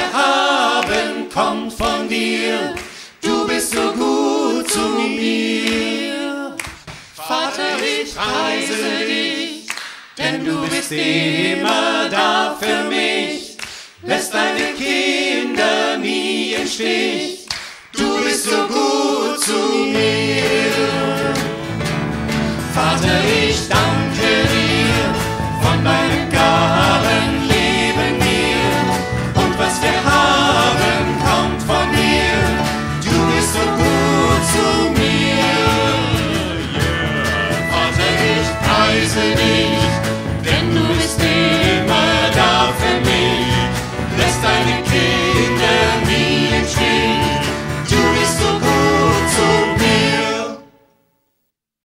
Erhaben kommt von dir, du bist so gut zu mir. Vater, ich preise dich, denn du bist immer da für mich, lässt deine Kinder nie im Stich.